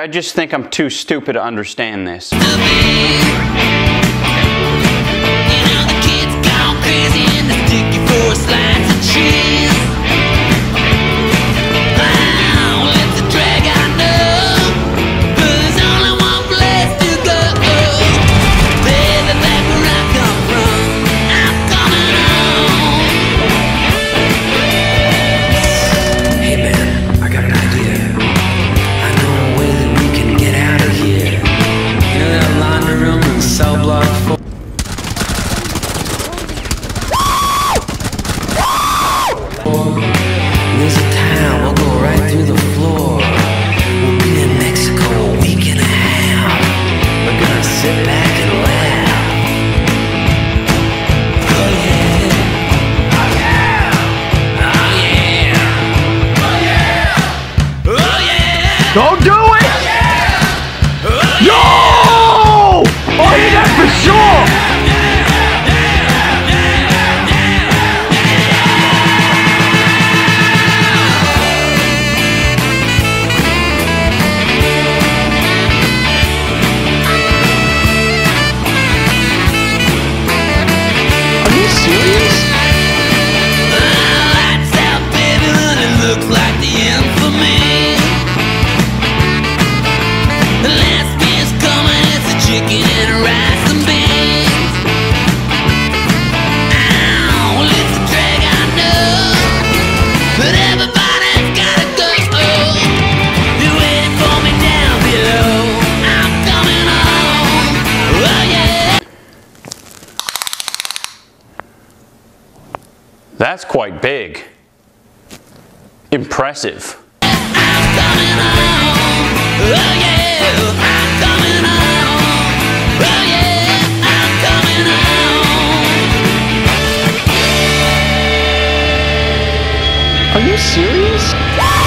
just think I'm too stupid to understand this. There's a town, we'll go right through the floor. We'll be in Mexico a week and a half. We're gonna sit back and laugh. Oh yeah. Oh yeah. Oh yeah. Oh yeah. Oh yeah. Don't do it! Oh yeah. Oh No! Oh, yeah, that's for sure! That's quite big. Impressive. Are you serious?